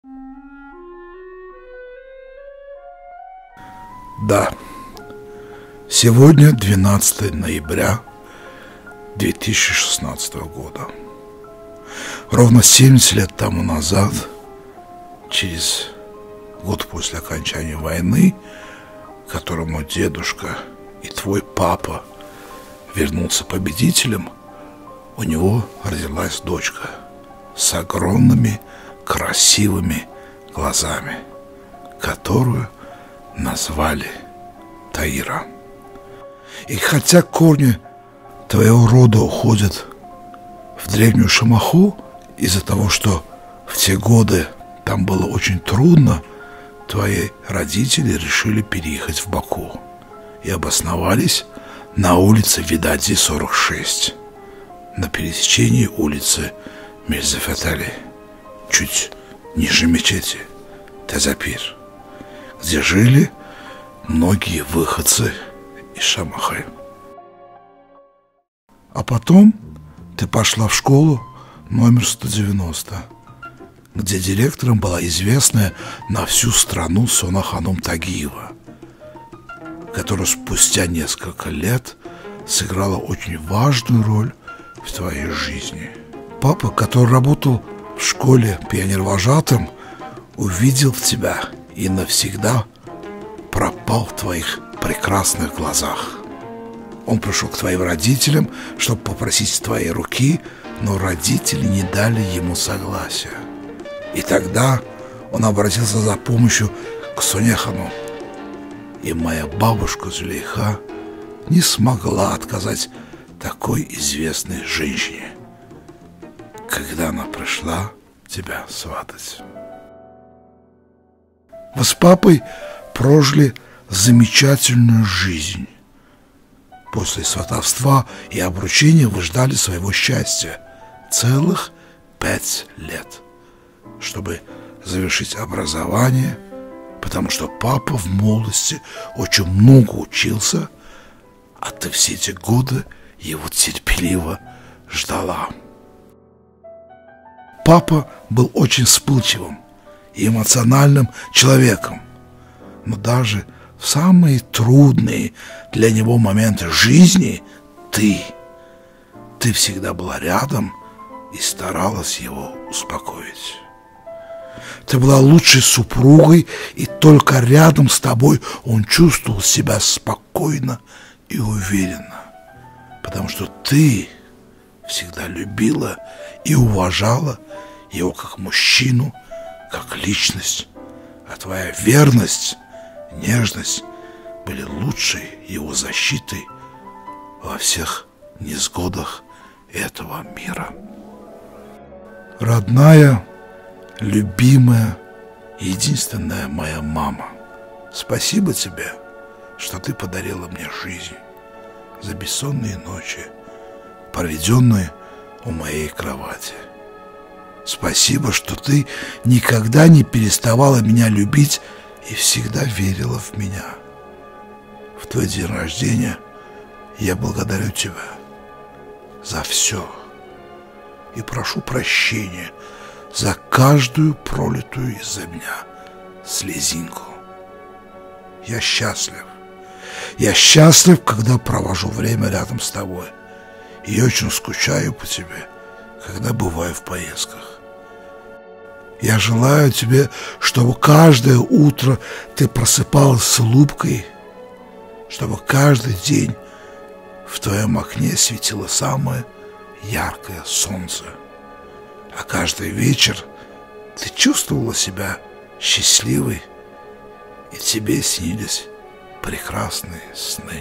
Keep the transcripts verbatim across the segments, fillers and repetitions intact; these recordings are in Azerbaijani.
Да, сегодня двенадцатое ноября две тысячи шестнадцатого года. Ровно семьдесят лет тому назад, через год после окончания войны, которому дедушка и твой папа вернулся победителем, у него родилась дочка с огромными красивыми глазами, которую назвали Таира. И хотя корни твоего рода уходят в древнюю Шамаху, из-за того, что в те годы там было очень трудно, твои родители решили переехать в Баку и обосновались на улице Видади сорок шесть, на пересечении улицы Мирзафет-Али, чуть ниже мечети Тазапир, где жили многие выходцы из Шамахы. А потом ты пошла в школу номер сто девяносто, где директором была известная на всю страну Сона Ханум Тагиева, которая спустя несколько лет сыграла очень важную роль в твоей жизни. Папа, который работал в школе пионервожатым, увидел в тебя и навсегда пропал в твоих прекрасных глазах. Он пришел к твоим родителям, чтобы попросить твоей руки, но родители не дали ему согласия. И тогда он обратился за помощью к Сонехану. И моя бабушка Зулейха не смогла отказать такой известной женщине, когда она пришла тебя сватать. Вы с папой прожили замечательную жизнь. После сватовства и обручения вы ждали своего счастья целых пять лет, чтобы завершить образование, потому что папа в молодости очень много учился, а ты все эти годы его терпеливо ждала. Папа был очень вспыльчивым и эмоциональным человеком, но даже в самые трудные для него моменты жизни ты, ты всегда была рядом и старалась его успокоить. Ты была лучшей супругой, и только рядом с тобой он чувствовал себя спокойно и уверенно, потому что ты всегда любила и уважала его как мужчину, как личность, а твоя верность, нежность были лучшей его защитой во всех несгодах этого мира. Родная, любимая, единственная моя мама, спасибо тебе, что ты подарила мне жизнь за бессонные ночи, проведенные у моей кровати. Спасибо, что ты никогда не переставала меня любить и всегда верила в меня. В твой день рождения я благодарю тебя за все и прошу прощения за каждую пролитую из-за меня слезинку. Я счастлив. Я счастлив, когда провожу время рядом с тобой. И очень скучаю по тебе, когда бываю в поездках. Я желаю тебе, чтобы каждое утро ты просыпалась с улыбкой, чтобы каждый день в твоем окне светило самое яркое солнце, а каждый вечер ты чувствовала себя счастливой, и тебе снились прекрасные сны.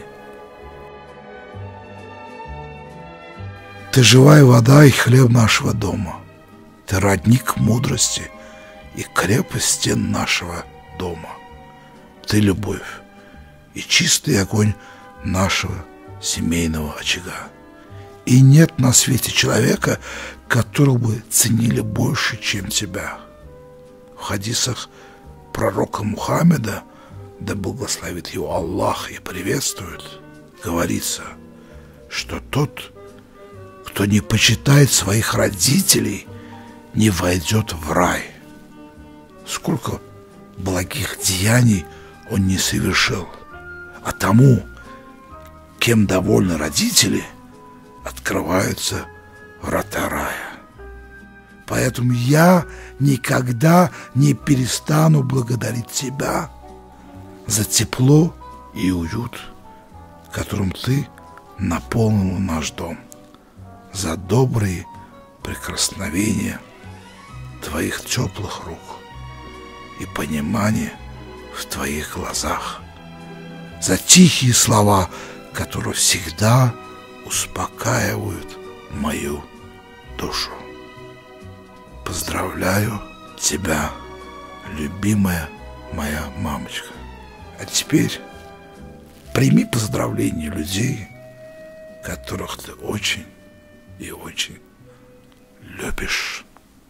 Ты живая вода и хлеб нашего дома. Ты родник мудрости и крепость стен нашего дома. Ты любовь и чистый огонь нашего семейного очага. И нет на свете человека, которого бы ценили больше, чем тебя. В хадисах пророка Мухаммеда, да благословит его Аллах и приветствует, говорится, что тот, кто не почитает своих родителей, не войдет в рай. поскольку благих деяний он не совершил. А тому, кем довольны родители, открываются врата рая. Поэтому я никогда не перестану благодарить тебя за тепло и уют, которым ты наполнил наш дом, за добрые прикосновения твоих теплых рук и понимание в твоих глазах, за тихие слова, которые всегда успокаивают мою душу. Поздравляю тебя, любимая моя мамочка. А теперь прими поздравления людей, которых ты очень и очень любишь.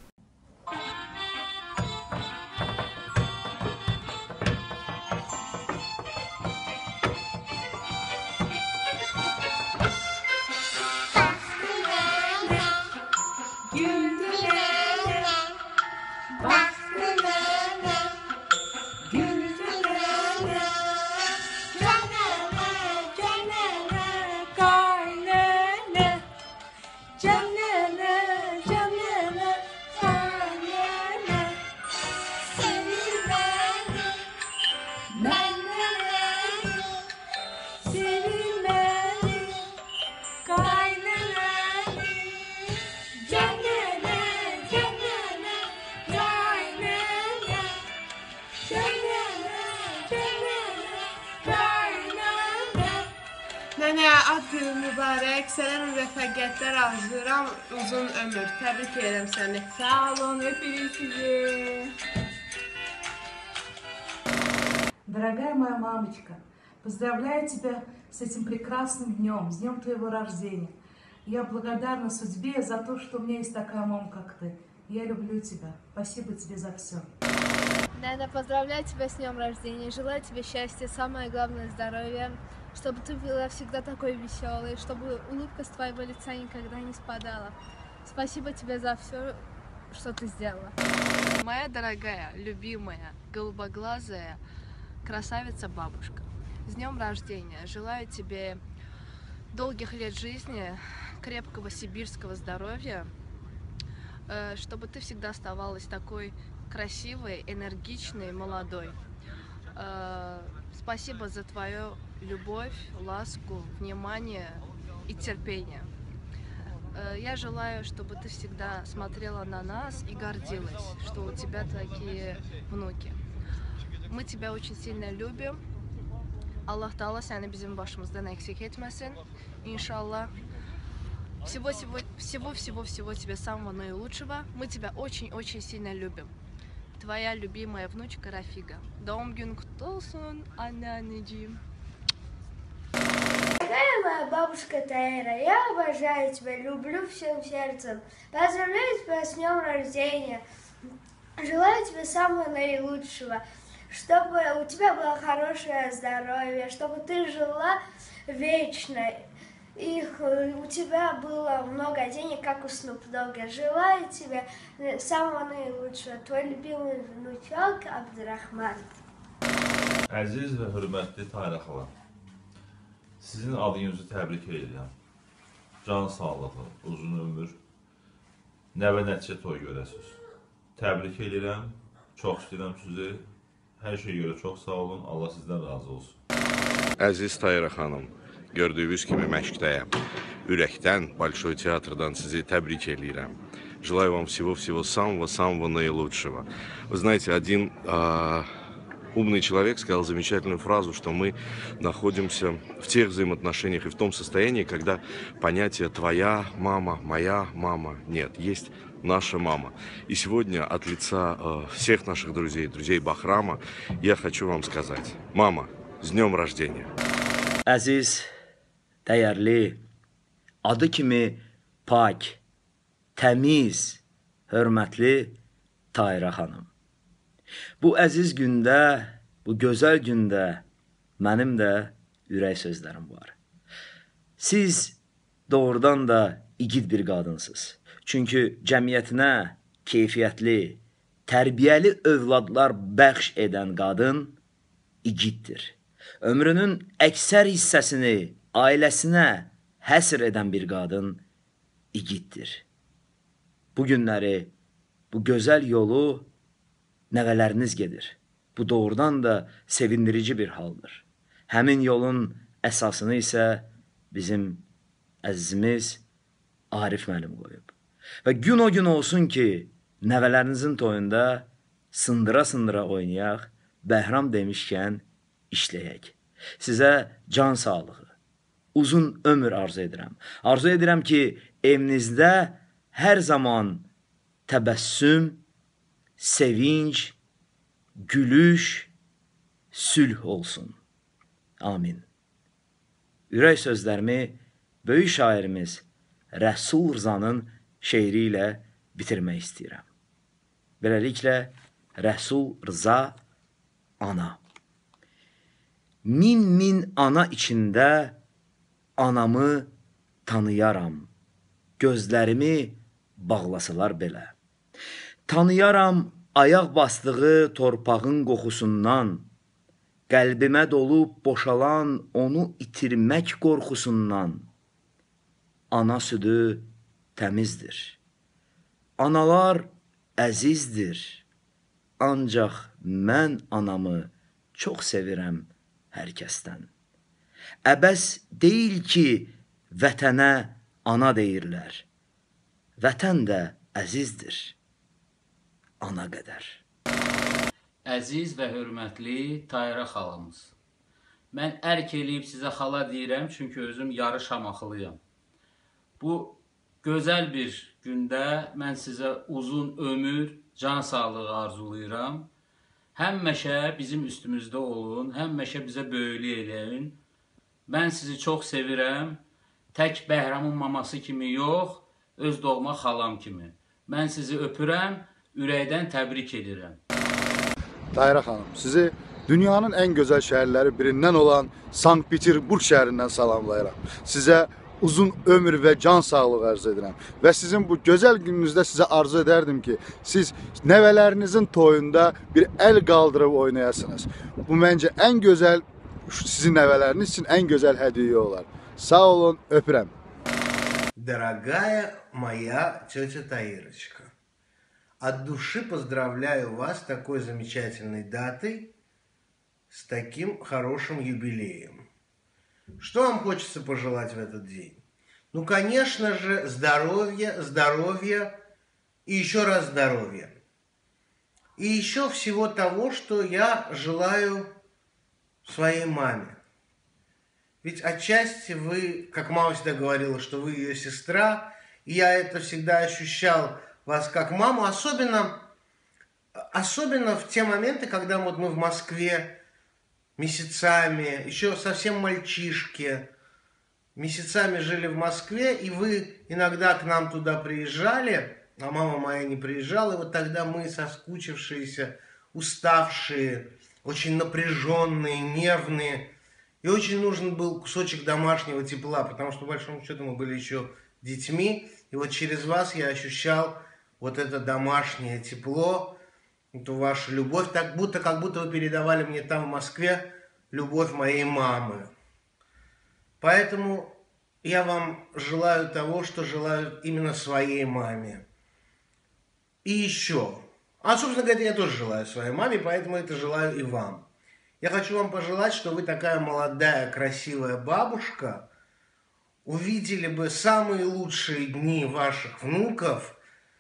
Nənə, ad günün mübarək, sənə müvəffəqiyyətlər arzulayıram, uzun ömür. Təbrik edirəm səni. Sağ olun, öpürüm sizi. Дорогая моя мамочка, поздравляю тебя с этим прекрасным днем, с днем твоего рождения. Я благодарна судьбе за то, что у меня есть такая мама, как ты. Я люблю тебя. Спасибо тебе за все. Нана, поздравляю тебя с днем рождения. Желаю тебе счастья, самое главное здоровья. Чтобы ты была всегда такой веселой, чтобы улыбка с твоего лица никогда не спадала. Спасибо тебе за все, что ты сделала. Моя дорогая, любимая, голубоглазая красавица-бабушка, с днем рождения! Желаю тебе долгих лет жизни, крепкого сибирского здоровья, чтобы ты всегда оставалась такой красивой, энергичной, молодой. Спасибо за твою любовь, ласку, внимание и терпение. Я желаю, чтобы ты всегда смотрела на нас и гордилась, что у тебя такие внуки. Мы тебя очень сильно любим. Allah Taala səni bizim başımızdan eksik etməsin. İnşallah. Всего-всего-всего тебе самого наилучшего. Мы тебя очень-очень сильно любим. Твоя любимая внучка Рафига. Doğum günün kutlu olsun anneanneciğim. Дорогая моя бабушка Таира, я обожаю тебя, люблю всем сердцем. Поздравляю тебя с днем рождения. Желаю тебе самого наилучшего. Чтобы у тебя было хорошее здоровье, чтобы ты жила вечно. И у тебя было много денег, как у Снуп Догга. Желаю тебе самого наилучшего. Твой любимый внучок Абдурахман. Əziz və hörmətli Tayra xala, sizin adınızı təbrik edirəm. Can sağlığı, uzun ömür, nəvə nəticə toy görəsiniz. Təbrik edirəm, çox istəyirəm sizi. Hər şeyə görə çox sağ olun, Allah sizdən razı olsun. Əziz Tayra xanım, gördüyünüz kimi məşqdəyəm. Ürəkdən, Большой театрdan sizi təbrik edirəm. Желаю вам всего-всего самого-самого наилучшего. Вы знаете, один а, умный человек сказал замечательную фразу, что мы находимся в тех взаимоотношениях и в том состоянии, когда понятие «твоя мама», «моя мама» нет, есть наша мама. И сегодня от лица э, всех наших друзей, друзей Бахрама, я хочу вам сказать: мама, с днем rождения! Əziz, dəyərli, adı kimi pak, təmiz, hörmətli Tayra xanım. Bu əziz gündə, bu gözəl gündə mənim də ürək sözlərim var. Siz doğrudan da igid bir qadınsınız. Çünki cəmiyyətinə keyfiyyətli, tərbiyəli övladlar bəxş edən qadın igiddir. Ömrünün əksər hissəsini ailəsinə həsr edən bir qadın igiddir. Bu günləri, bu gözəl yolu nəvələriniz gedir. Bu doğrudan da sevindirici bir haldır. Həmin yolun əsasını isə bizim əzizimiz Arif müəllim qoyub. Və gün o gün olsun ki, nəvələrinizin toyunda sındıra-sındıra oynayaq, Bəhram demişkən işləyək. Sizə can sağlığı, uzun ömür arzu edirəm. Arzu edirəm ki, evinizdə hər zaman təbəssüm, sevinç, gülüş, sülh olsun. Amin. Ürək sözlərimi böyük şairimiz Rəsul Rzanın şeiri ilə bitirmək istəyirəm. Beləliklə, Rəsul Rza ana. Min min ana içində anamı tanıyaram. Gözlərimi bağlasalar belə. Tanıyaram ayaq basdığı torpağın qoxusundan, qəlbimə dolub boşalan onu itirmək qorxusundan. Ana südü təmizdir. Analar əzizdir. Ancaq mən anamı çox sevirəm hər kəsdən. Əbəs deyil ki, vətənə ana deyirlər. Vətən də əzizdir. Ana qədər. Əziz və hörmətli Tahirə xalamız. Mən ərk eləyib sizə xala deyirəm, çünki özüm yarı Şamaxılıyam. Bu gözəl bir gündə mən sizə uzun ömür, can sağlığı arzulayıram. Həmişə bizim üstümüzdə olun, həmişə bizə böyüklük eləyin. Mən sizi çox sevirəm. Tək Bəhramın maması kimi yox, öz doğma xalam kimi. Mən sizi öpürəm, ürəkdən təbrik edirəm. Tahirə xanım, sizi dünyanın ən gözəl şəhərləri birindən olan Sankt Peterburg şəhərindən salamlayıram. Sizə uzun ömür və can sağlığı arzu edirəm. Və sizin bu gözəl gününüzdə sizə arzu edərdim ki, siz nəvələrinizin toyunda bir əl qaldırıb oynayasınız. Bu məncə ən gözəl, sizin nəvələriniz üçün ən gözəl hədiyyə olar. Sağ olun, öpürəm. Дорогая моя тетя Таирочка, от души поздравляю вас с такой замечательной датой, с таким хорошим юбилеем. Что вам хочется пожелать в этот день? Ну, конечно же, здоровья, здоровья и еще раз здоровья. И еще всего того, что я желаю своей маме. Ведь отчасти вы, как мама всегда говорила, что вы ее сестра, и я это всегда ощущал вас как маму, особенно, особенно в те моменты, когда вот мы в Москве месяцами, еще совсем мальчишки, месяцами жили в Москве, и вы иногда к нам туда приезжали, а мама моя не приезжала, и вот тогда мы, соскучившиеся, уставшие, очень напряженные, нервные, и очень нужен был кусочек домашнего тепла, потому что, по большому счету, мы были еще детьми, и вот через вас я ощущал вот это домашнее тепло, эту вашу любовь, так будто, как будто вы передавали мне там в Москве любовь моей мамы. Поэтому я вам желаю того, что желаю именно своей маме. И еще. А, собственно говоря, я тоже желаю своей маме, поэтому это желаю и вам. Я хочу вам пожелать, что вы такая молодая, красивая бабушка, увидели бы самые лучшие дни ваших внуков,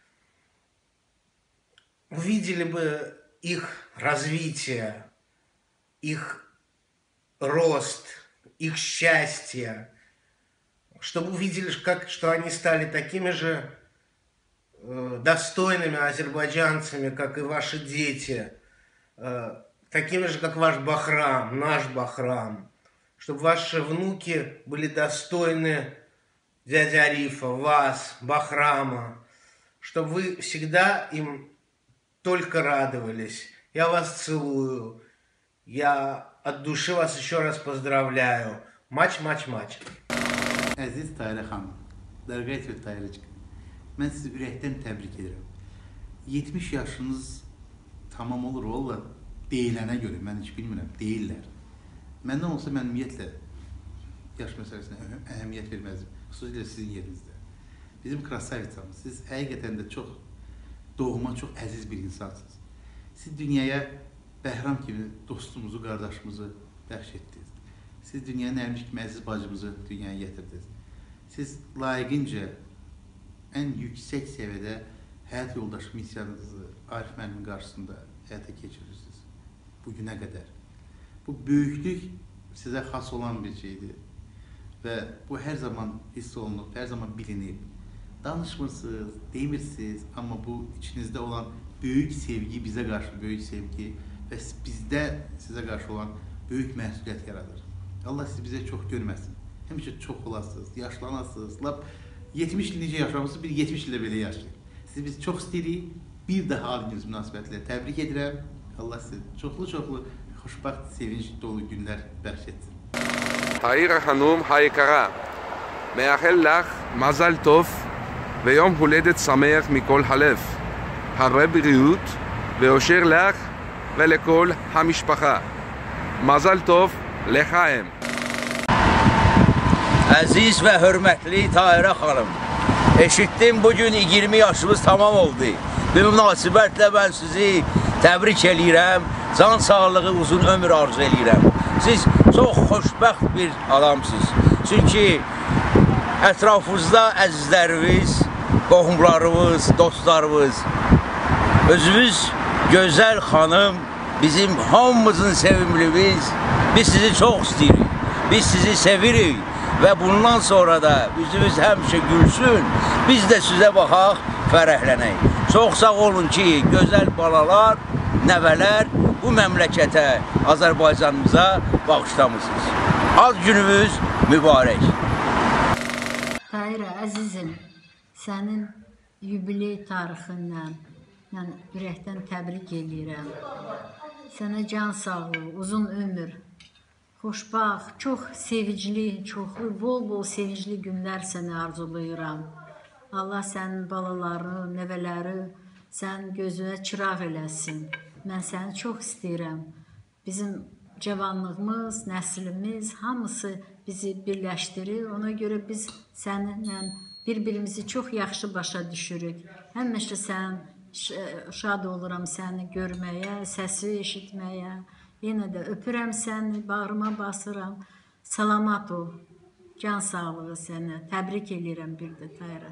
увидели бы их развитие, их рост, их счастье, чтобы увидели, как, что они стали такими же э, достойными азербайджанцами, как и ваши дети, э, такими же, как ваш Бахрам, наш Бахрам, чтобы ваши внуки были достойны дяди Арифа, вас, Бахрама, чтобы вы всегда им только радовались. Я вас целую. Я от duşu вас еще раз поздравляю. Maç, maç, maç. Əziz Tahirə xanım, Dərqət və Tahirəcik, mən sizi ürəkdən təbrik edirəm. yetmiş yaşınız tamam olur valla. Deyilənə görə, mən heç bilmirəm, deyirlər. Məndən olsa mən ümumiyyətlə yaş məsələsinə əhəmiyyət verməzdim. Xüsusilə sizin yerinizdə. Bizim krasavitsamız, siz həqiqətən də çox doğma, çox əziz bir insansınız. Siz dünyaya Bəhram kimi dostumuzu, qardaşımızı bəxş etdiniz. Siz dünyanın ərmiş kimi əziz bacımızı dünyaya gətirdiniz. Siz layiqincə ən yüksək səviyyədə həyat yoldaşı missiyanınızı Arif müəllimin qarşısında həyata keçirirsiniz. Bugünə qədər. Bu böyüklük sizə xas olan bir şeydir. Və bu hər zaman hiss olunub, hər zaman bilinib. Danışmırsınız, demirsiniz, amma bu içinizdə olan böyük sevgi, bizə qarşı böyük sevgi və bizdə sizə qarşı olan böyük məsuliyyət yaradır. Allah sizi bizə çox görməsin. Həmişə çox olasınız, yaşlanasınız. Lap yetmiş il necə yaşamışsınız, bir yetmiş ildə belə yaşayın. Sizi biz çox istəyirik. Bir daha adınız münasibətilə təbrik edirəm. Allah sizi çoxlu-çoxlu xoşbəxt, sevinç dolu günlər bəxş etsin. Tahira Hanım היקרה, מאחל לך מזל טוב ויום הולדת שמח מכל הלב. הרבה בריאות ואושר לך ולכל המשפחה. مزل طوف لخائم. Əziz və hörmətli Tahirə xanım, eşitdim bugün iyirmi yaşınız tamam oldu. Bu münasibətlə mən sizi təbrik eləyirəm, can sağlığı, uzun ömür arzu eləyirəm. Siz çox xoşbəxt bir adamsınız. Çünki ətrafınızda əzizləriniz, qohumlarımız, dostlarımız, özümüz gözəl xanım, bizim hamımızın sevimlimiz, biz sizi çox istəyirik, biz sizi sevirik və bundan sonra da üzümüz həmişə gülsün, biz də sizə baxaq, fərəhlənək. Çox sağ olun ki, gözəl balalar, nəvələr bu məmləkətə, Azərbaycanımıza bağışlamışsınız. Ad günümüz mübarək. Tahirə, əzizim, sənin yubiley tarixindən mən ürəkdən təbrik edirəm. Sənə can sağlığı, uzun ömür, xoşbaxt, çox sevicli, çoxlu, bol-bol sevincli günlər sənə arzulayıram. Allah sənin balaları, nəvələri sən gözünə çıraq eləsin. Mən səni çox istəyirəm. Bizim cavanlığımız, nəslimiz, hamısı bizi birləşdirir. Ona görə biz səninlə bir-birimizi çox yaxşı başa düşürük. Həmişə sən şad oluram səni görməyə, səsi eşitməyə. Yenə də öpürəm səni, bağrıma basıram. Salamat ol, can sağlığı sənə. Təbrik edirəm bir də Tahirə.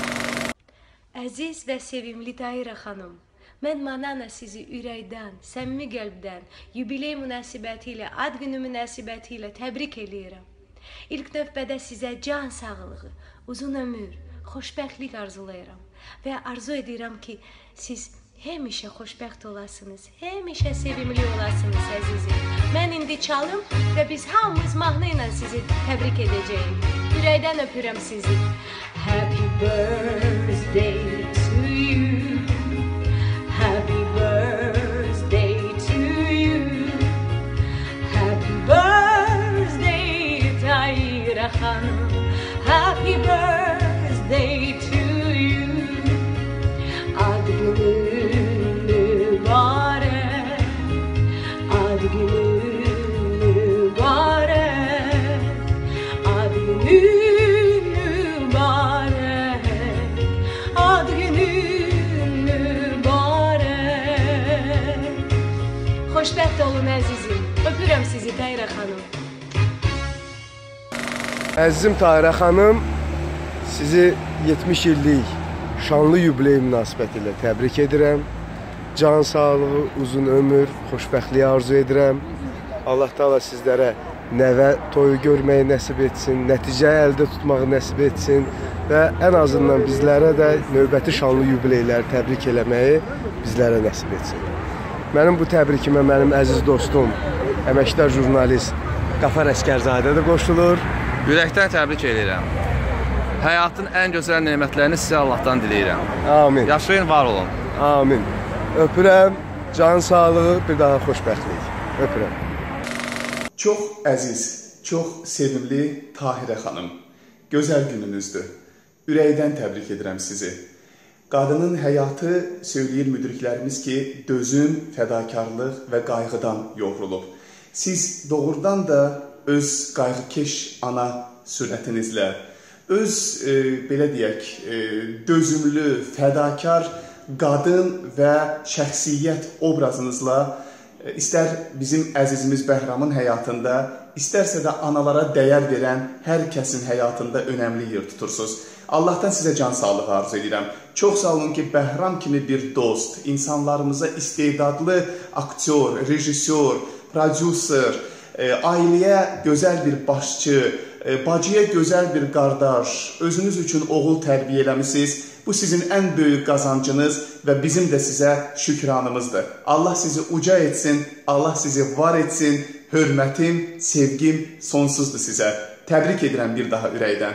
Əziz və sevimli Tahirə xanım, mən Manana sizi ürəkdən, səmimi qəlbdən, yubiley münasibəti ilə, ad günü münasibəti ilə təbrik edirəm. İlk növbədə sizə can sağlığı, uzun ömür, xoşbəxtlik arzulayıram və arzu edirəm ki, siz həmişə xoşbəxt olasınız, həmişə sevimli olasınız əzizim. Mən indi çalım və biz hamımız mahnı ilə sizi təbrik edəcəyik. Ürəkdən öpürəm sizi. Happy birthday to you. Happy birthday to you. Happy birthday Tahirə xanım. Happy birthday to you. Ad günün mübarək. Ad günün mübarək. Ad günün mübarək. Ad günün mübarək. Xoşbəxt olun əzizim. Öpürəm sizi Tahirə xanım. Əzizim Tahirə xanım, sizi yetmiş illik şanlı yubiley münasibəti ilə təbrik edirəm. Can sağlığı, uzun ömür, xoşbəxtliyi arzu edirəm. Allah Taala sizlərə nəvə toyu görməyi nəsib etsin, nəticə əldə tutmağı nəsib etsin və ən azından bizlərə də növbəti şanlı yubileyləri təbrik eləməyi bizlərə nəsib etsin. Mənim bu təbrikimə mənim əziz dostum, əməkdar jurnalist Qafar Əskərzadə də qoşulur. Ürəkdən təbrik edirəm. Həyatın ən gözəl nemətlərini sizə Allahdan diləyirəm. Amin. Yaşayın, var olun. Amin. Öpürəm, can sağlığı, bir daha xoşbəxtlik. Öpürəm. Çox əziz, çox sevimli Tahirə xanım, gözəl gününüzdür. Ürəkdən təbrik edirəm sizi. Qadının həyatı, söyləyir müdriklərimiz ki, dözüm, fədakarlıq və qayğıdan yoğrulub. Siz doğrudan da öz qayğıkeş ana sürətinizlə, öz, e, belə deyək, e, dözümlü, fədakar qadın və şəxsiyyət obrazınızla e, istər bizim əzizimiz Bəhramın həyatında, istərsə də analara dəyər verən hər kəsin həyatında önəmli yer tutursunuz. Allahdan sizə can sağlığı arzu edirəm. Çox sağ olun ki, Bəhram kimi bir dost, insanlarımıza istedadlı aktyor, rejissor, prodüser, e, ailəyə gözəl bir başçı, e, bacıya gözəl bir qardaş, özünüz üçün oğul tərbiyə eləmisiniz. Bu sizin ən böyük qazancınız və bizim də sizə şükranımızdır. Allah sizi uca etsin, Allah sizi var etsin. Hörmətim, sevgim sonsuzdur sizə. Təbrik edirəm bir daha ürəkdən.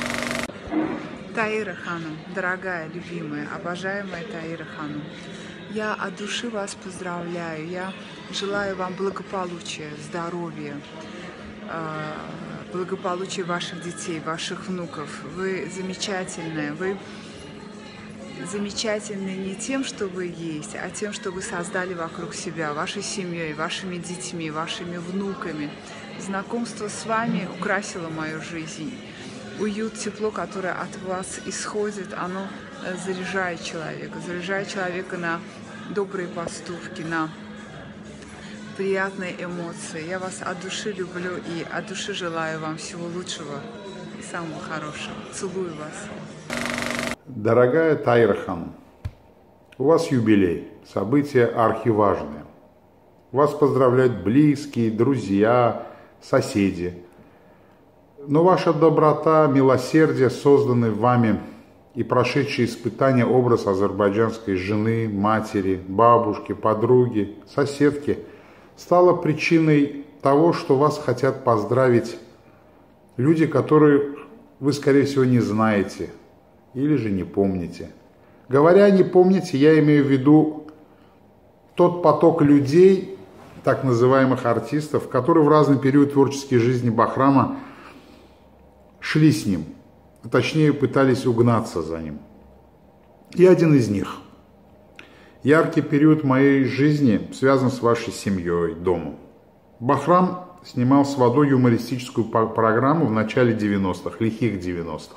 Таира Ханум, дорогая, любимая, обожаемая Таира Ханум, я от души вас поздравляю, я желаю вам благополучия, здоровья, благополучия ваших детей, ваших внуков. Вы замечательная, вы замечательны не тем, что вы есть, а тем, что вы создали вокруг себя, вашей семьей, вашими детьми, вашими внуками. Знакомство с вами украсило мою жизнь. Уют, тепло, которое от вас исходит, оно заряжает человека, заряжает человека на добрые поступки, на приятные эмоции. Я вас от души люблю и от души желаю вам всего лучшего и самого хорошего. Целую вас. Дорогая Таира Ханум, у вас юбилей, событие архиважное. Вас поздравляют близкие, друзья, соседи. Но ваша доброта, милосердие, созданный вами и прошедшие испытания образ азербайджанской жены, матери, бабушки, подруги, соседки, стало причиной того, что вас хотят поздравить люди, которые вы, скорее всего, не знаете или же не помните. Говоря «не помните», я имею в виду тот поток людей, так называемых артистов, которые в разный период творческой жизни Бахрама шли с ним, а точнее пытались угнаться за ним. И один из них. Яркий период моей жизни связан с вашей семьей, домом. Бахрам снимал с водой юмористическую программу в начале девяностых, лихих девяностых.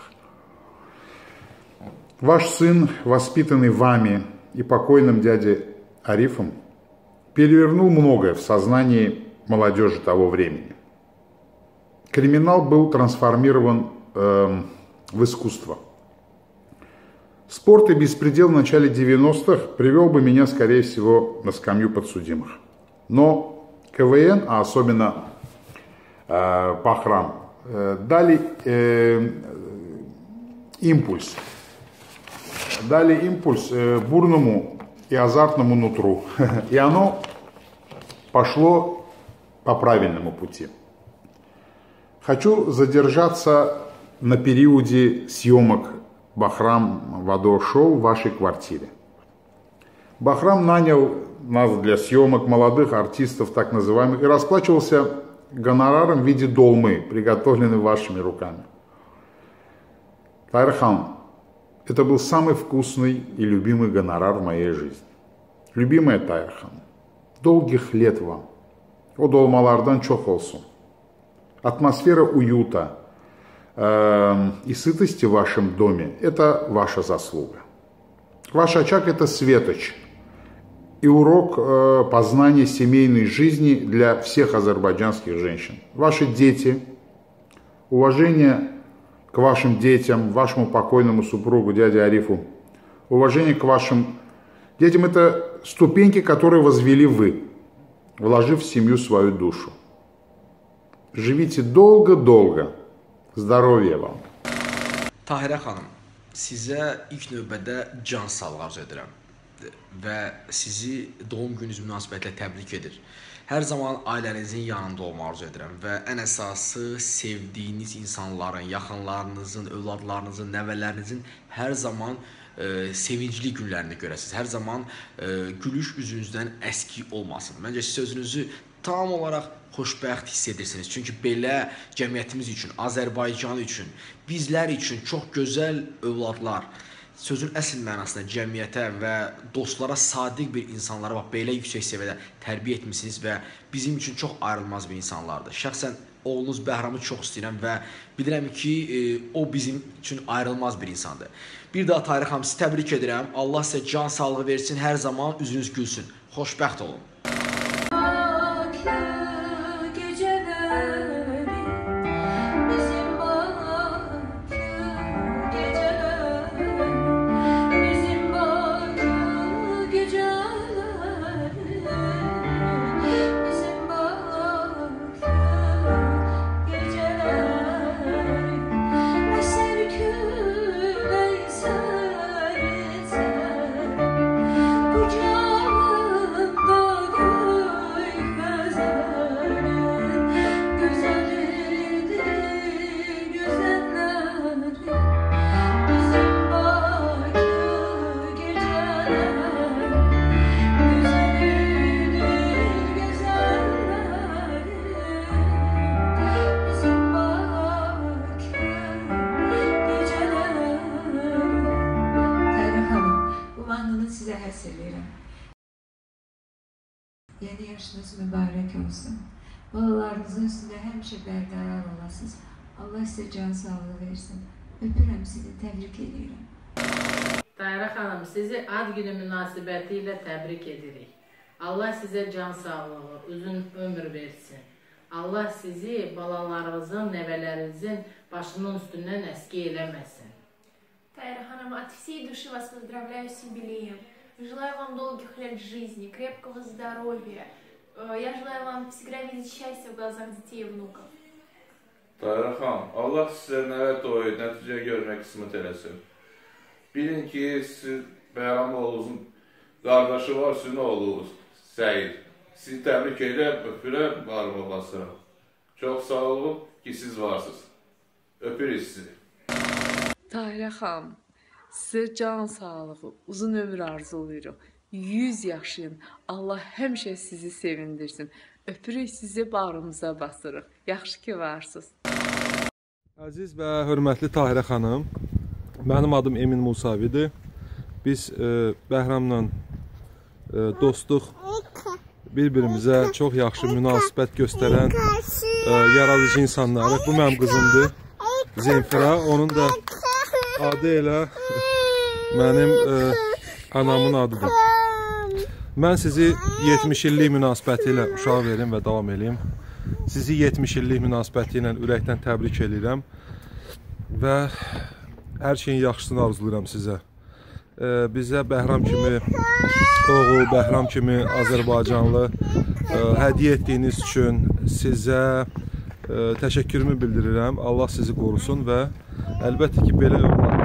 Ваш сын, воспитанный вами и покойным дядей Арифом, перевернул многое в сознании молодежи того времени. Криминал был трансформирован э, в искусство. Спорт и беспредел в начале девяностых привел бы меня, скорее всего, на скамью подсудимых. Но КВН, а особенно э, Бахрам, э, дали э, импульс. Дали импульс э, бурному и азартному нутру. И оно пошло по правильному пути. Хочу задержаться на периоде съемок Бахрам Вадо-шоу в вашей квартире. Бахрам нанял нас для съемок молодых артистов, так называемых, и расплачивался гонораром в виде долмы, приготовленной вашими руками. Таира Ханум, это был самый вкусный и любимый гонорар в моей жизни. Любимая Таира Ханум, долгих лет вам. O dolmalardan çok olsun. Атмосфера уюта э, и сытости в вашем доме – это ваша заслуга. Ваш очаг – это светоч и урок э, познания семейной жизни для всех азербайджанских женщин. Ваши дети, уважение к вашим детям, вашему покойному супругу, дяде Арифу, уважение к вашим детям – это ступеньки, которые возвели вы, вложив в семью свою душу. Живите долго-долго. Здоровья вам. Tahirə xanım, sizə ilk növbədə can sağlığı arzu edirəm və sizi doğum gününüz münasibətilə təbrik edir. Hər zaman ailənizin yanında olmağı arzu edirəm və ən əsası sevdiyiniz insanların, yaxınlarınızın, övladlarınızın, nəvələrinizin hər zaman e, sevincli günlərini görəsiniz. Hər zaman e, gülüş üzünüzdən əski olmasın. Məncə siz özünüzü tam olaraq xoşbəxt hiss edirsiniz. Çünki belə cəmiyyətimiz üçün, Azərbaycan üçün, bizlər üçün çox gözəl övladlar sözün əsl mənasında cəmiyyətə və dostlara sadiq bir insanlara bax belə yüksək səviyyədə tərbiyə etmisiniz və bizim üçün çox ayrılmaz bir insanlardır. Şəxsən oğlunuz Bəhramı çox istəyirəm və bilirəm ki, e, o bizim üçün ayrılmaz bir insandır. Bir daha Tahirə xanım, sizi təbrik edirəm. Allah sizə can sağlığı versin, hər zaman üzünüz gülsün. Xoşbəxt olun. Yeni yaşınız mübarek olsun. Balalarınızın üstünde həmişə bərqərar olasınız. Allah sizə can sağlığı versin. Öpürəm sizi, təbrik edirəm. Tahirə xanım, sizi ad günü münasibəti ilə təbrik edirik. Allah sizə can sağlığı, uzun ömür versin. Allah sizi balalarınızın, nəvələrinizin başının üstündən əski eləməsin. Tahirə xanım, от всей души вас поздравляю с юбилеем. Желаю вам долгих лет жизни, крепкого здоровья. Я желаю вам всегда видеть счастье в глазах детей и внуков. Tahirə xanım, Allah sizə nəvə toyu, nəticə görmək qismət eləsin. Bilin ki, siz Bəhram oğlunuzun qardaşı var, sizin oğlunuz Səyid. Sizi təbrik edirəm, öpürəm, varım olasın. Çox sağ olun ki, siz varsınız. Öpürük sizi. Tahirə xanım, sizə can sağlığı, uzun ömür arzulayırıq. yüz yaşayın. Allah həmişə sizi sevindirsin. Öpürük sizi bağrımıza basırıq. Yaxşı ki varsınız. Əziz və hörmətli Tahirə xanım, mənim adım Emin Musavidir. Biz e, Bəhramla e, dostluq, bir-birimizə çox yaxşı münasibət göstərən e, yaradıcı insanlarıq. Bu mənim qızımdır, Zemfira. Onun da adı elə mənim e, anamın adıdır. Mən sizi yetmiş illik münasibəti ilə uşaq verim və davam edeyim. Sizi yetmiş illik münasibəti ilə ürəkdən təbrik edirəm və hər şeyin yaxşısını arzulayıram sizə. E, bizə Bəhram kimi oğul, Bəhram kimi Azərbaycanlı e, hədiyyə etdiyiniz üçün sizə e, təşəkkürümü bildirirəm. Allah sizi qorusun və əlbəttə ki, belə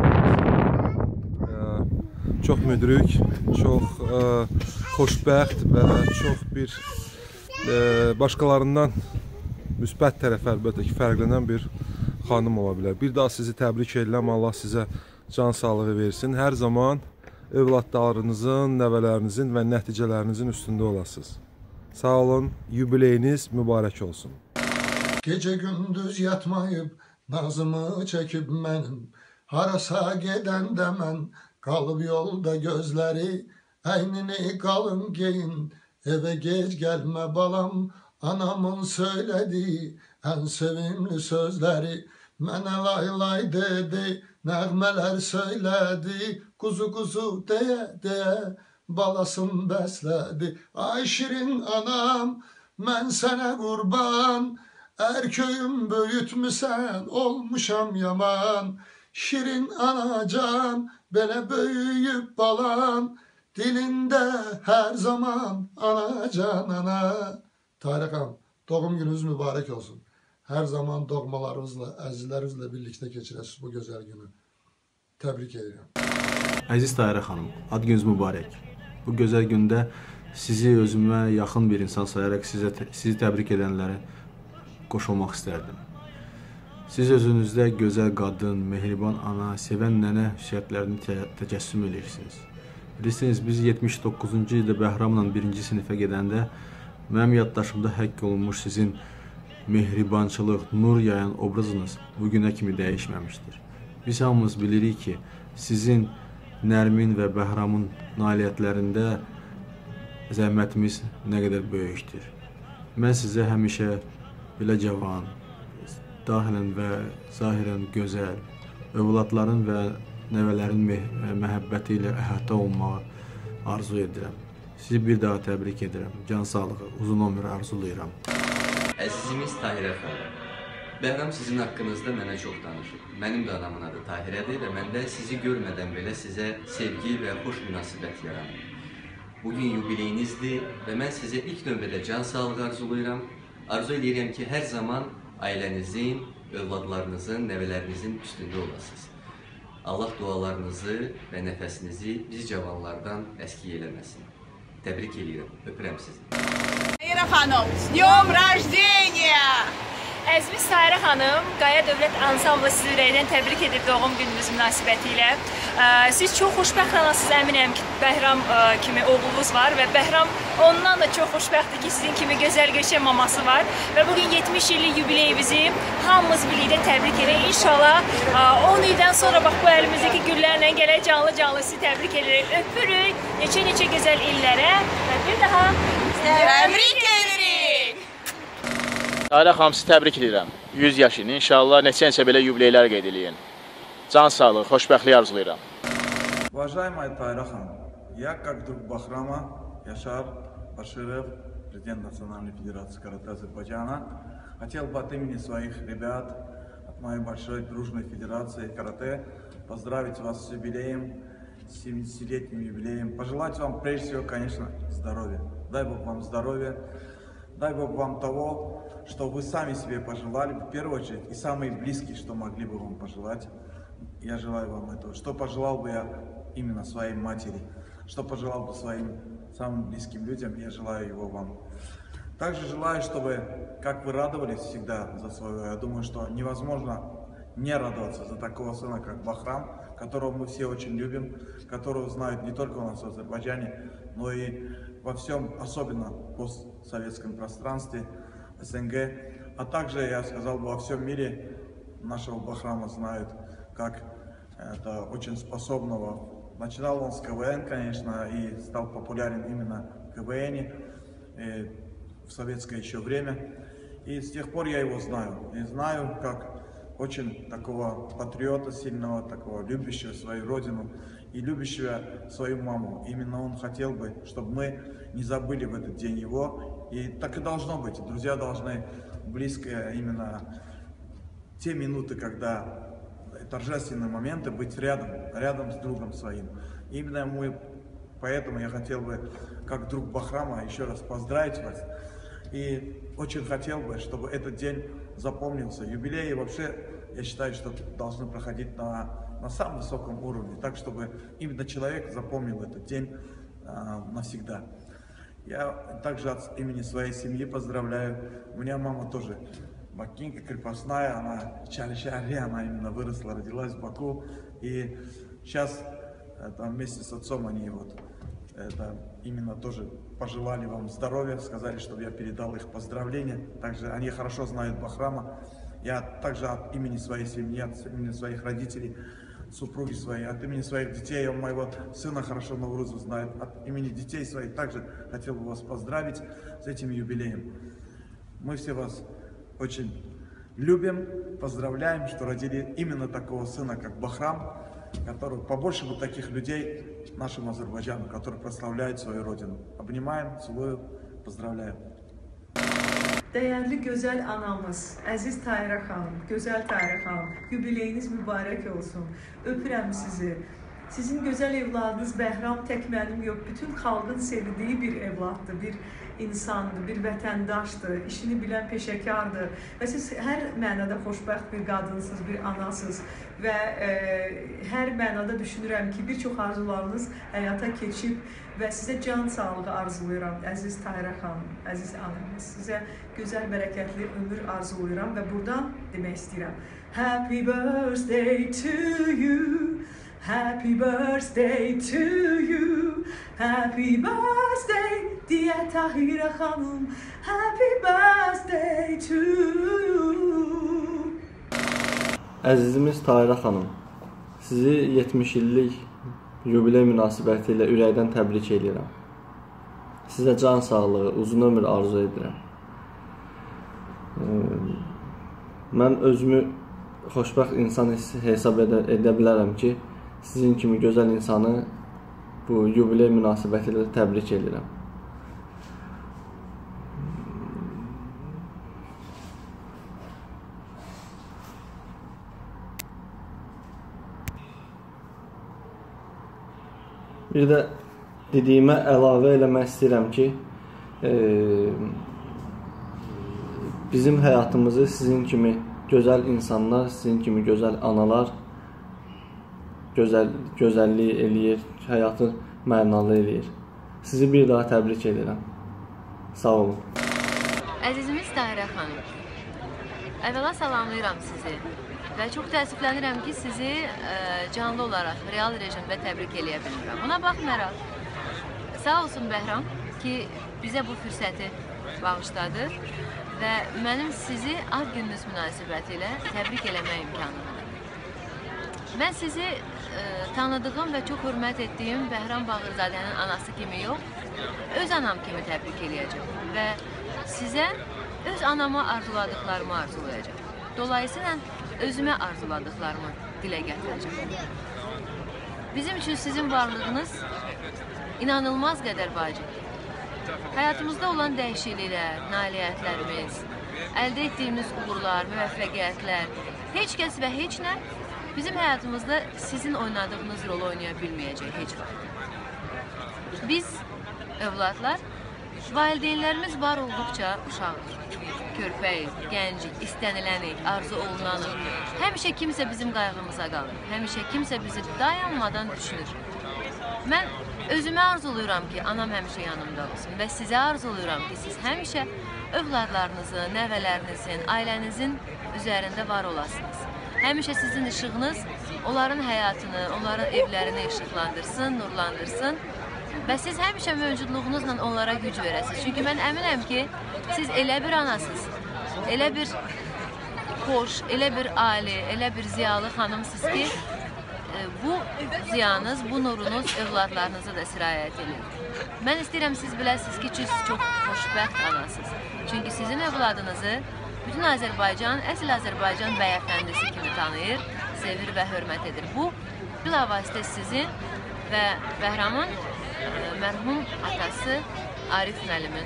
övladlarınız e, çox müdrik, çox e, xoşbəxt və çox bir e, başqalarından müsbət tərəf əlbəttə ki, fərqlənən bir xanım ola bilər. Bir daha sizi təbrik edirəm, Allah sizə can sağlığı versin. Hər zaman övladlarınızın, nəvələrinizin və nəticələrinizin üstündə olasınız. Sağ olun, yubileyiniz mübarək olsun. Gecə gündüz yatmayıb, nazımı çəkib mənim, harasa gedəndə mən, qalıb yolda gözləri, əynini qalın geyin, evə gec gəlmə balam, anamın söylədiyi ən sevimli sözləri, mənə lay lay dedi, nəğmələr söylədi, quzu quzu deyə deyə balasını bəslədi. Ay şirin anam, mən sənə qurban, ərköyüm böyütmüsən, olmuşam yaman. Şirin anacan, belə böyüyüb balan, dilində hər zaman anacan ana. Tahirə xanım, doğum gününüz mübarək olsun. Hər zaman doğmalarınızla, əzizlərinizlə birlikdə keçirəsiniz bu gözəl günü. Təbrik edirəm. Əziz Tahirə xanım, ad gününüz mübarək. Bu gözəl gündə sizi özümə yaxın bir insan sayaraq sizə, sizi təbrik edənlərə qoşulmaq istərdim. Siz özünüzdə gözəl qadın, mehriban ana, sevən nənə xüsusiyyətlərini tə təcəssüm edirsiniz. Bilirsiniz, biz yetmiş doqquzuncu ildə Bəhramla birinci sinifə gedəndə mənim yaddaşımda həkk olunmuş sizin mehribançılıq, nur yayan obrazınız bugünə kimi dəyişməmişdir. Biz hamımız bilirik ki, sizin Nərmin və Bəhramın nailiyyətlərində zəhmətimiz nə qədər böyükdür. Mən sizə həmişə belə cavan, daxilən və zahirən gözəl, övladların və nəvələrin məhəbbəti ilə əhatə olmağı arzu edirəm. Sizi bir daha təbrik edirəm. Can sağlığı, uzun ömür arzulayıram. Əzizimiz Tahirə xanım, Bəhram sizin haqqınızda mənə çox danışır. Mənim də anamın adı Tahirədir və məndə sizi görmədən belə sizə sevgi və xoş münasibət yaranır. Bugün yubileyinizdir və mən sizə ilk növbədə can sağlığı arzulayıram. Arzu edirəm ki, hər zaman ailənizin, övladlarınızın, nəvələrinizin üstündə olasınız. Allah dualarınızı və nəfəsinizi biz cavanlardan əskiy eləməsin. Təbrik edirəm, öpürəm sizi. Tahirə xanım, s dnyom rождения! Əzimiz Tahirə xanım, Qaya Dövlət Ansamblı sizi ürəkdən təbrik edib doğum gününüz münasibətilə. Siz çox xoşbəxt anasınız, əminəm ki, Bəhram kimi oğlunuz var və Bəhram ondan da çox xoşbəxtdir ki, sizin kimi gözəl göçən maması var. Və bugün yetmiş illik yubileyimizi hamımız birlikdə təbrik edirik. İnşallah on ildən sonra bax bu əlimizdəki güllərlə gələk canlı-canlı sizi təbrik edirik. Öpürük neçə-neçə gözəl illərə və bir daha təbrik edirik. Tahirə xanım, sizi təbrik edirəm. yüz yaşını, inşallah neçə-neçə belə yubileylər qeyd eləyin. Can sağlığı, xoşbəxtlik arzulayıram. Уважаемая Tahirə xanım, я, как друг Бахрама, Яшар Баширов, президент Национальной Федерации карате Азербайджана, хотел бы от имени своих ребят, от моей большой дружной федерации карате, поздравить вас с юбилеем, с семидесятилетним юбилеем, пожелать вам прежде всего, конечно, здоровья. Дай Бог вам здоровья, дай Бог вам того, что вы сами себе пожелали, в первую очередь, и самые близкие, что могли бы вам пожелать. Я желаю вам этого. Что пожелал бы я именно своей матери, что пожелал бы своим самым близким людям, я желаю его вам. Также желаю, чтобы, как вы радовались всегда за своего, я думаю, что невозможно не радоваться за такого сына, как Бахрам, которого мы все очень любим, которого знают не только у нас в Азербайджане, но и во всем, особенно в постсоветском пространстве, СНГ, а также, я сказал бы, во всем мире нашего Бахрама знают как это очень способного. Начинал он с КВН, конечно, и стал популярен именно в КВНе в советское еще время. И с тех пор я его знаю. И знаю, как очень такого патриота сильного, такого любящего свою родину и любящего свою маму. Именно он хотел бы, чтобы мы не забыли в этот день его. И так и должно быть. Друзья должны близко именно те минуты, когда торжественные моменты, быть рядом, рядом с другом своим. Именно мы, поэтому я хотел бы, как друг Бахрама, еще раз поздравить вас. И очень хотел бы, чтобы этот день запомнился. Юбилеи вообще, я считаю, что должны проходить на, на самом высоком уровне, так, чтобы именно человек запомнил этот день а, навсегда. Я также от имени своей семьи поздравляю. У меня мама тоже бакинка крепостная, она в Чали-Чали, она именно выросла, родилась в Баку. И сейчас это, вместе с отцом они вот это, именно тоже пожелали вам здоровья, сказали, чтобы я передал их поздравления. Также они хорошо знают Бахрама. Я также от имени своей семьи, от имени своих родителей, супруги своей, от имени своих детей, я моего сына хорошо Наврузу знает, от имени детей своих также хотел бы вас поздравить с этим юбилеем. Мы все вас очень любим, поздравляем, что родили именно такого сына, как Бахрам, который побольше бы таких людей нашему Азербайджану, которые прославляют свою родину. Обнимаем, целую, поздравляю. Dəyərli gözəl anamız, əziz Tahirə xanım, gözəl Tahirə xanım, yubileyiniz mübarək olsun. Öpürəm sizi. Sizin gözəl evladınız Bəhram tək mənim yox, bütün xalqın sevdiyi bir evladdır, bir insandır, bir vətəndaşdır, işini bilən peşəkardır və siz hər mənada xoşbəxt bir qadınsınız, bir anasınız və e, hər mənada düşünürəm ki, bir çox arzularınız həyata keçib və sizə can sağlığı arzulayıram, əziz Tahirə xanım, əziz anamız. Sizə gözəl, bərəkətli ömür arzulayıram və buradan demək istəyirəm. Happy birthday to you. Happy birthday to you. Happy birthday dear Tahirə xanım. Happy birthday to you. Əzizimiz Tahirə xanım, sizi yetmiş illik yubiley münasibəti ilə ürəkdən təbrik edirəm. Sizə can sağlığı, uzun ömür arzu edirəm. Mən özümü xoşbəxt insan hesab edə, edə bilərəm ki, sizin kimi gözəl insanı bu yubiley münasibəti ilə təbrik edirəm. Bir də dediyimə əlavə eləmək istəyirəm ki, e, bizim həyatımızı sizin kimi gözəl insanlar, sizin kimi gözəl analar gözəl, gözəllik eləyir, həyatı mənalı eləyir. Sizi bir daha təbrik edirəm. Sağ olun. Əzizimiz Tahirə xanım, əvvəla salamlayıram sizi və çox təəssüflənirəm ki, sizi ə, canlı olaraq, real rejimdə təbrik eləyə bilmirəm. Buna baxmayaraq, sağ olsun Bəhram ki, bizə bu fürsəti bağışladı və mənim sizi ad gününüz münasibəti ilə təbrik eləmək imkanım var. Mən sizi ə, tanıdığım və çox hörmət etdiyim Bəhram Bağırzadənin anası kimi yox, öz anam kimi təbrik eləyəcəm və sizə öz anama arzuladıqlarımı arzulayacam. Dolayısıyla özümə arzuladıqlarımı dilə gətirəcəm. Bizim üçün sizin varlığınız inanılmaz qədər vacibdir. Həyatımızda olan dəyişikliklər, nailiyyətlərimiz, əldə etdiyimiz uğurlar, müvəffəqiyyətlər, heç kəs və heç nə bizim həyatımızda sizin oynadığınız rolu oynaya bilməyəcək heç vaxt. Biz, övladlar, valideynlərimiz var olduqca uşağıq. Körpəyik, gəncik, istənilənik, arzu olunanıq. Həmişə kimsə bizim qayğımıza qalır. Həmişə kimsə bizi dayanmadan düşünür. Mən özümə arzuluyuram ki, anam həmişə yanımda olsun və sizə arzuluyuram ki, siz həmişə övladlarınızın, nəvələrinizin, ailənizin üzərində var olasınız. Həmişə sizin işığınız onların həyatını, onların evlərini işıqlandırsın, nurlandırsın və siz həmişə mövcudluğunuzla onlara güc verəsiniz. Çünki mən əminəm ki, siz elə bir anasınız, elə bir xoş, elə bir ali, elə bir ziyalı xanımsınız ki, bu ziyanız, bu nurunuz övladlarınıza da sirayət edir. Mən istəyirəm siz biləsiniz ki, siz çox xoşbəxt anasınız. Çünki sizin övladınızı bütün Azərbaycan, əsl Azərbaycan bəyəfəndisi kimi tanıyır, sevir və hörmət edir. Bu, bilavasitə sizin və Bəhramın mərhum atası Arif müəllimin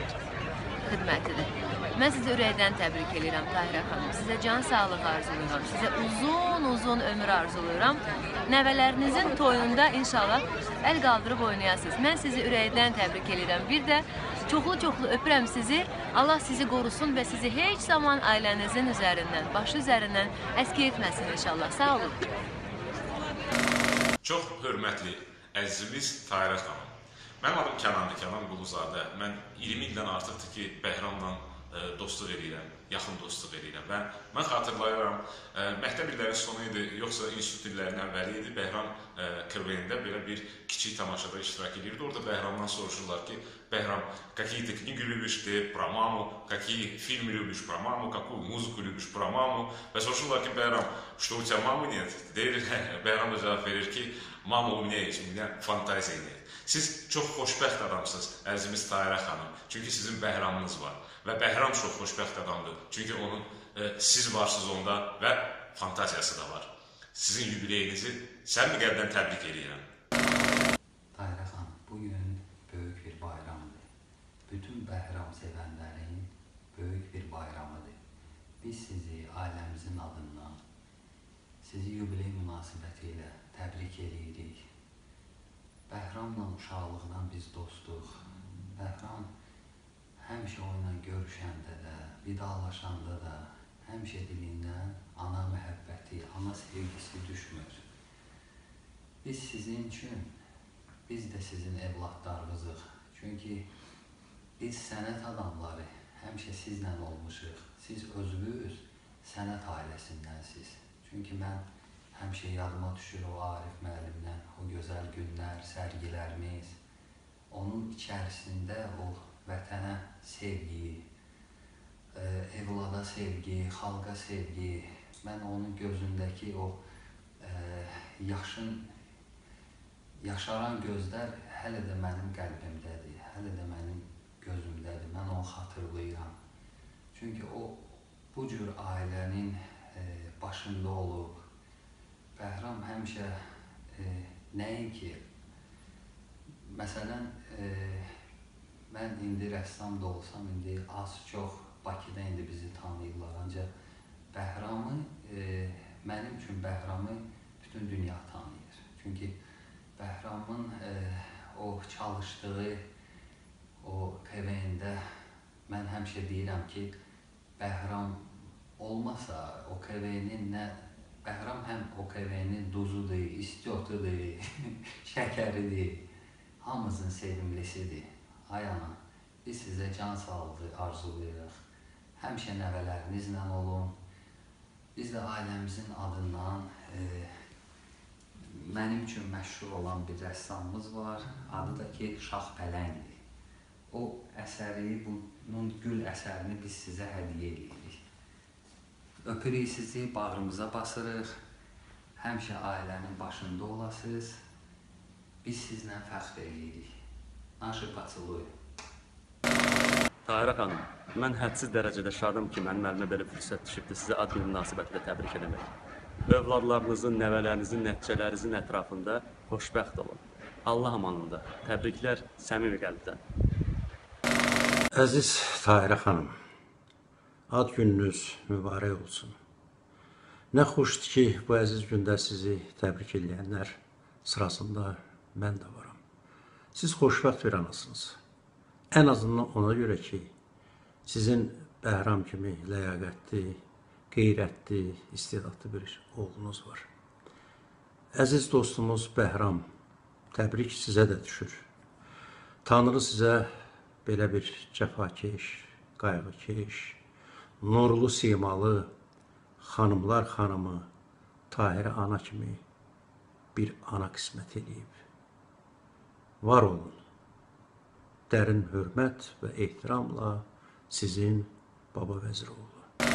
xidmətidir. Mən sizi ürəkdən təbrik edirəm Tahirə xanım. Sizə can sağlığı arzuluyuram. Sizə uzun-uzun ömür arzuluyuram. Nəvələrinizin toyunda inşallah əl qaldırıb oynayasınız. Mən sizi ürəkdən təbrik edirəm. Bir də çoxlu-çoxlu öpürəm sizi. Allah sizi qorusun və sizi heç zaman ailənizin üzərindən, başı üzərindən əski etməsin inşallah. Sağ olun. Çox hörmətli əzizimiz Tahirə xanım. Mənim adım Kənandır, Kənan Quluzadə. Mən iyirmi ildən artıqdır ki, Bəhramla dostluq edirəm, yaxın dostluq edirəm və mən xatırlayıram, məktəb illəri sonu idi, yoxsa institut illərinin əvvəli idi, Bəhram K V N-də belə bir kiçik tamaşada iştirak edirdi. Orada Bəhramdan soruşurlar ki, Bəhram, какие ты книги любишь, ты про маму, какие фильмы любишь про маму, какую музыку любишь про маму. Və soruşurlar ki, Bəhram, что у тебя мамы нет? Deyir, Bəhram da cavab verir ki, mama у меня есть, у меня фантазия нет. Siz çox xoşbəxt adamsınız, əzizimiz Tahirə xanım. Çünki sizin Bəhramınız var. Və Bəhram çox xoşbəxt adamdır. Çünki onun, e, siz varsınız onda və fantaziyası da var. Sizin yubileyinizi səmimi qəlbdən təbrik edirəm. Tahirə xanım, bugün böyük bir bayramdır. Bütün Bəhram sevənlərin böyük bir bayramıdır. Biz sizi ailəmizin adından, sizi yubiley münasibəti ilə təbrik edirik. Bəhramla uşaqlıqdan biz dostuq. Bəhram həmişə onunla görüşəndə də, vidalaşanda da, həmişə dilindən ana məhəbbəti, ana sevgisi düşmür. Biz sizin üçün, biz də sizin evladlarınızıq. Çünki biz sənət adamları həmişə sizlə olmuşuq. Siz özünüz sənət ailəsindənsiz. Çünki mən həmişə yadıma düşür o Arif müəllimlə, o gözəl günlər, sərgilərimiz. Onun içərisində o vətənə sevgi, evlada sevgi, xalqa sevgi. Mən onun gözündəki o yaşın yaşaran gözlər hələ də mənim qəlbimdədir, hələ də mənim gözümdədir. Mən onu xatırlayıram. Çünki o bu cür ailənin e, başında olub. Bəhram həmişə e, nəinki, məsələn, e, mən indi rəssam da olsam, indi az çox Bakıda indi bizi tanıyırlar. Ancaq Bəhramı, e, mənim üçün Bəhramı bütün dünya tanıyır. Çünki Bəhramın e, o çalışdığı o T V-ndə mən həmişə deyirəm ki, Bəhram olmasa o T V-nin nə, Bəhram həm o T V-nin duzudur, istiotudur, şəkəridir, hamımızın sevimlisidir. Ay ana, biz sizə can sağlığı arzulayırıq. Həmişə nəvələrinizlə olun. Biz də ailəmizin adından e, mənim üçün məşhur olan bir rəssamımız var. Adı da ki, Şah Pələngdir. O əsəri, bunun gül əsərini biz sizə hədiyyə edirik. Öpürük sizi, bağrımıza basırıq. Həmişə ailənin başında olasınız. Biz sizlə fəxr edirik. Naşı paçılıyıq. Tahirə xanım, mən hədsiz dərəcədə şadım ki, mənim əlimə belə fürsət düşübdür sizə ad günü münasibətilə təbrik edəmək. Övladlarınızın, nəvələrinizin, nəticələrinizin ətrafında xoşbəxt olun. Allah amanında. Təbriklər səmimi qəlbdən. Əziz Tahirə xanım, ad gününüz mübarək olsun. Nə xoşdur ki, bu əziz gündə sizi təbrik edənlər sırasında mən də varam. Siz xoşbəxt bir anasınız. Ən azından ona görə ki, sizin Bəhram kimi ləyaqətli, qeyrətli, istedadlı bir oğlunuz var. Əziz dostumuz Bəhram, təbrik sizə də düşür. Tanrı sizə belə bir cəfakeş, qayğıkeş, nurlu simalı, xanımlar xanımı, Tahirə ana kimi bir ana qismət edib. Var olun. Dərin hörmət və ehtiramla sizin Baba Vəziroğlu.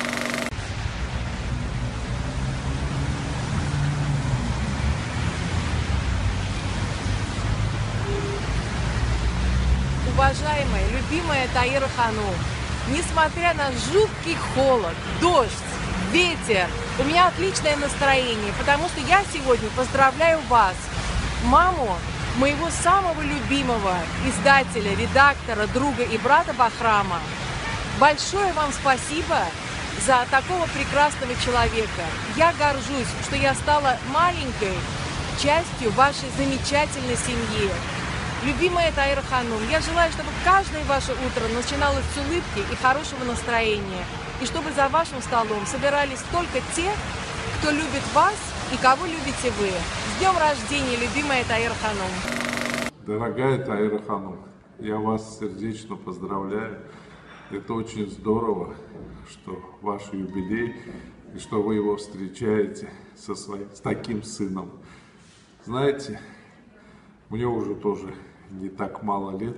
Уважаемая, любимая Таира Ханум, несмотря на жуткий холод, дождь, ветер, у меня отличное настроение, потому что я сегодня поздравляю вас, маму моего самого любимого издателя, редактора, друга и брата Бахрама. Большое вам спасибо за такого прекрасного человека. Я горжусь, что я стала маленькой частью вашей замечательной семьи. Любимая Таира Ханум, я желаю, чтобы каждое ваше утро начиналось с улыбки и хорошего настроения. И чтобы за вашим столом собирались только те, кто любит вас и кого любите вы. С днем рождения, любимая Таира Ханум! Дорогая Таира Ханум, я вас сердечно поздравляю. Это очень здорово, что ваш юбилей, и что вы его встречаете со своим, с таким сыном. Знаете, мне уже тоже не так мало лет,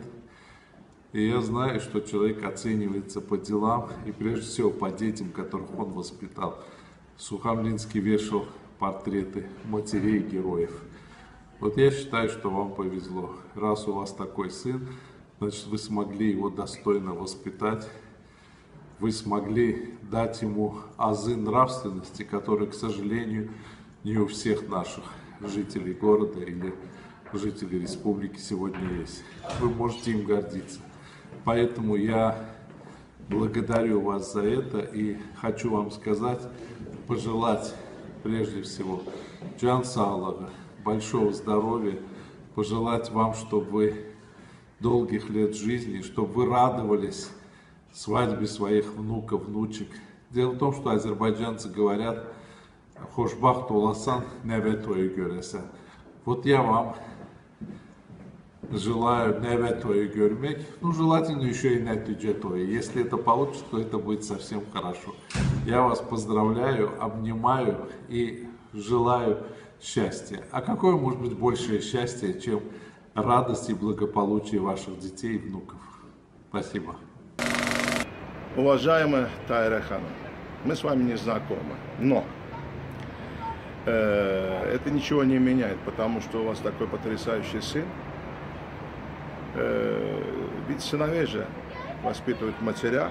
и я знаю, что человек оценивается по делам и прежде всего по детям, которых он воспитал. Сухомлинский вешал портреты матерей героев. Вот я считаю, что вам повезло. Раз у вас такой сын, значит, вы смогли его достойно воспитать. Вы смогли дать ему азы нравственности, которые, к сожалению, не у всех наших жителей города или жителей республики сегодня есть. Вы можете им гордиться. Поэтому я благодарю вас за это и хочу вам сказать, пожелать прежде всего джан саалага, большого здоровья, пожелать вам, чтобы вы долгих лет жизни, чтобы вы радовались свадьбе своих внуков, внучек. Дело в том, что азербайджанцы говорят «Хошбахт оласан неве тою göresen». Вот я вам желаю неве тою görmek, ну желательно еще и нетиже тою. Если это получится, то это будет совсем хорошо. Я вас поздравляю, обнимаю и желаю счастья. А какое может быть большее счастье, чем радость и благополучие ваших детей и внуков? Спасибо. Уважаемая Таира Ханум, мы с вами не знакомы, но Это ничего не меняет, потому что у вас такой потрясающий сын. Ведь сыновей же воспитывают матеря.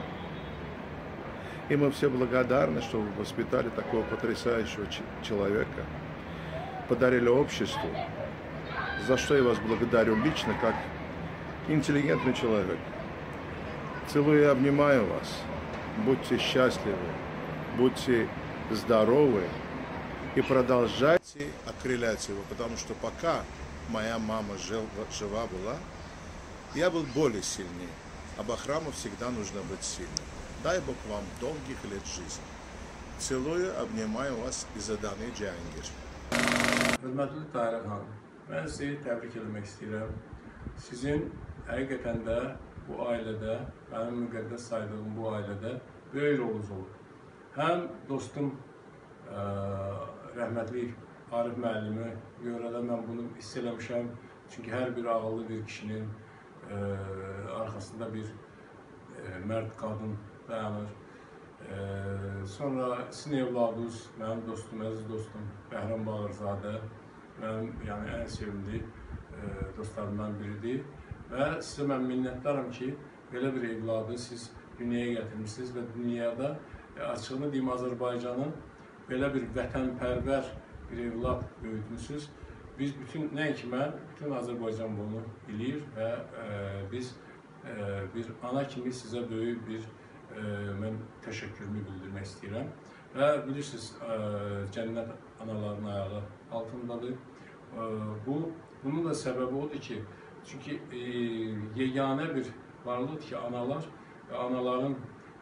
И мы все благодарны, что вы воспитали такого потрясающего человека, подарили обществу, за что я вас благодарю лично, как интеллигентный человек. Целую и обнимаю вас. Будьте счастливы, будьте здоровы и продолжайте окрылять его, потому что пока моя мама жив, жива была, я был более сильнее, а Бахраму всегда нужно быть сильным. Дай Бог вам долгих лет жизни. Целую, обнимаю вас из Adana Cihangir. Hörmətli Tahirə xanım, mən sizi təbrik etmək istəyirəm. Sizin həqiqətən də bu ailədə, mənim müqəddəs saydığım bu ailədə böyük rolunuz olur. Həm dostum ə, rəhmətli Arif müəllimi görə də mən bunu hiss eləmişəm. Çünki hər bir ağıllı bir kişinin ə, arxasında bir ə, mərd qadın dayanır. Ee, sonra sizin evladınız, mənim dostum, əziz dostum Bəhram Bağırzadə, mənim yəni ən sevimli e, dostlarımdan biridir və sizə mən minnətdaram ki, belə bir evladı siz dünyaya gətirmişsiniz və dünyada e, açığını deyim Azərbaycanın belə bir vətənpərvər bir evlad böyütmüşsünüz. Biz bütün, nəinki mən, bütün Azərbaycan bunu bilir və e, biz e, bir ana kimi sizə böyük bir mən təşəkkürümü bildirmək istəyirəm. Və bilirsiniz, cənnət anaların ayağı altındadır. Bu, bunun da səbəbi odur ki, çünki yeganə bir varlıqdır ki, analar, anaların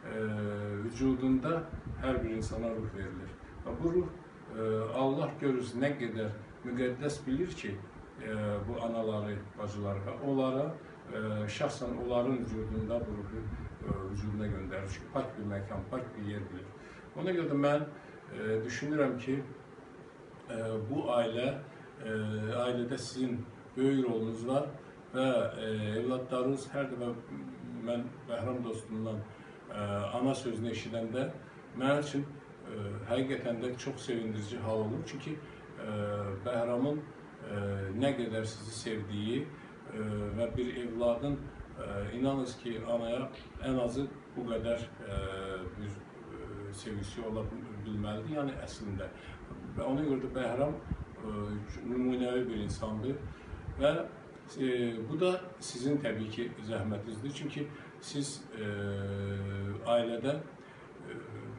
vücudunda hər bir insana ruh verilir. Bu ruh, Allah görür nə qədər müqəddəs bilir ki, bu anaları, bacıları və onlara, şəxsən onların vücudunda bu ruhu vücuduna göndərir. Çünki pak bir məkan, pak bir yer bilir. Ona görə də mən e, düşünürəm ki, e, bu ailə, e, ailədə sizin böyük rolunuz var və e, evladlarınız hər dəfə mən Bəhram dostumdan e, ana sözünü eşidəndə mənim üçün e, həqiqətən də çox sevindirici hal olur. Çünki e, Bəhramın e, nə qədər sizi sevdiyi e, və bir evladın İnanınız ki, anaya ən azı bu qədər e, bir e, sevgisi ola bilməlidir, yəni əslində. Və ona görə də Bəhram e, nümunəvi bir insandır və e, bu da sizin təbii ki zəhmətinizdir. Çünki siz e, ailədə e,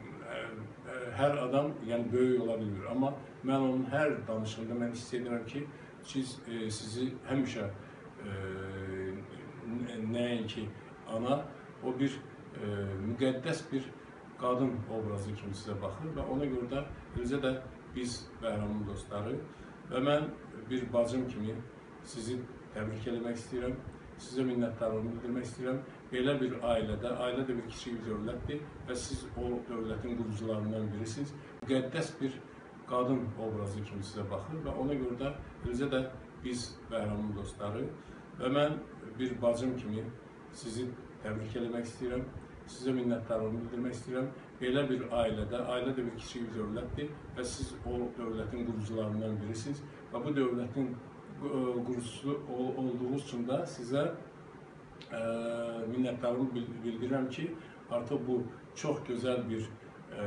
hər adam yəni böyük ola bilmir, amma mən onun hər danışığında mən hiss edirəm ki, siz, e, sizi həmişə e, nəinki ana, o bir e, müqəddəs bir qadın obrazı kimi sizə baxır və ona görə də eləcə də biz Bəhramın dostları və mən bir bacım kimi sizi təbrik eləmək istəyirəm, sizə minnətdarlığımı bildirmək istəyirəm. Belə bir ailədə, ailə də bir kiçik bir dövlətdir və siz o dövlətin qurucularından birisiniz. Müqəddəs bir qadın obrazı kimi sizə baxır və ona görə də eləcə də biz Bəhramın dostları və mən bir bacım kimi sizi təbrik eləmək istəyirəm, sizə minnətdarlığımı bildirmək istəyirəm. Belə bir ailədə, ailə də bir kiçik bir dövlətdir və siz o dövlətin qurucularından birisiniz və bu dövlətin qurucusu olduğu üçün də sizə e, minnətdarlığımı bildirirəm ki, artıq bu çox gözəl bir e,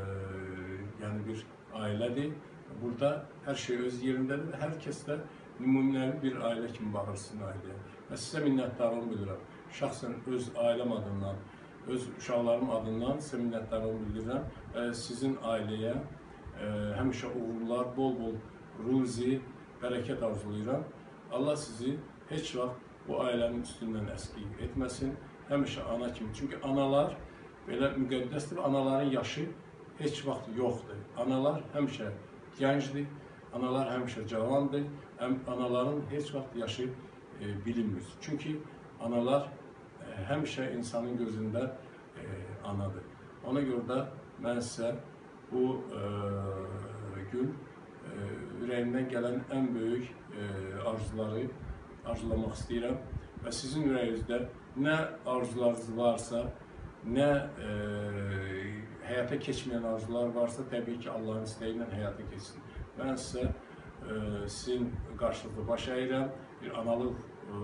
yəni bir ailədir. Burada hər şey öz yerindədir və hər kəs də nümunəvi bir ailə kimi baxırsın ailəyə. Və sizə minnətdarlığımı bildirirəm. Şəxsən öz ailəm adından, öz uşaqlarım adından sizə minnətdarlığımı bildirirəm. Və sizin ailəyə e, həmişə uğurlar, bol-bol ruzi, bərəkət arzulayıram. Allah sizi heç vaxt bu ailənin üstündən əskik etməsin. Həmişə ana kimi. Çünki analar belə müqəddəsdir və anaların yaşı heç vaxt yoxdur. Analar həmişə gəncdir, analar həmişə cavandır. Anaların heç vaxt yaşı e, bilinmir. Çünki analar e, həmişə insanın gözündə e, anadır. Ona görə də mən sizə bu e, gün e, ürəyimdən gələn ən böyük e, arzuları arzulamaq istəyirəm və sizin ürəyinizdə nə arzularınız varsa, nə e, həyata keçməyən arzular varsa, təbii ki, Allahın istəyi ilə həyata keçsin. Mən sizə e, sizin qarşılıqda baş əyirəm, bir analıq e,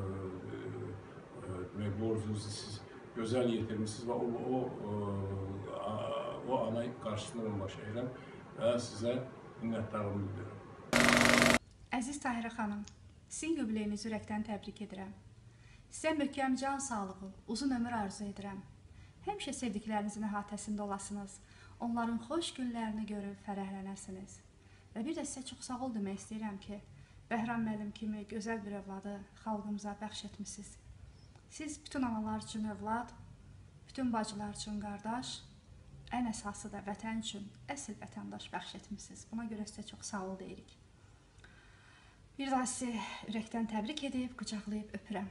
e, borcunuzu siz gözəl yetirmişsiniz və o, o, o, o ana qarşısında mən baş əyirəm və sizə minnətdarlığımı bildirirəm. Əziz Tahirə xanım, sizin yubileyinizi ürəkdən təbrik edirəm. Sizə möhkəm can sağlığı, uzun ömür arzu edirəm. Həmişə sevdiklərinizin əhatəsində olasınız, onların xoş günlərini görüb fərəhlənəsiniz. Və bir də sizə çox sağ ol demək istəyirəm ki, Bəhram müəllim kimi gözəl bir övladı xalqımıza bəxş etmişsiniz. Siz bütün analar üçün övlad, bütün bacılar üçün qardaş, ən əsası da vətən üçün əsl vətəndaş bəxş etmişsiniz. Buna görə sizə çox sağ ol deyirik. Bir daha sizi ürəkdən təbrik edib, qucaqlayıb öpürəm.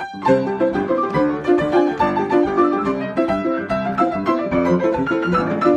Thank you.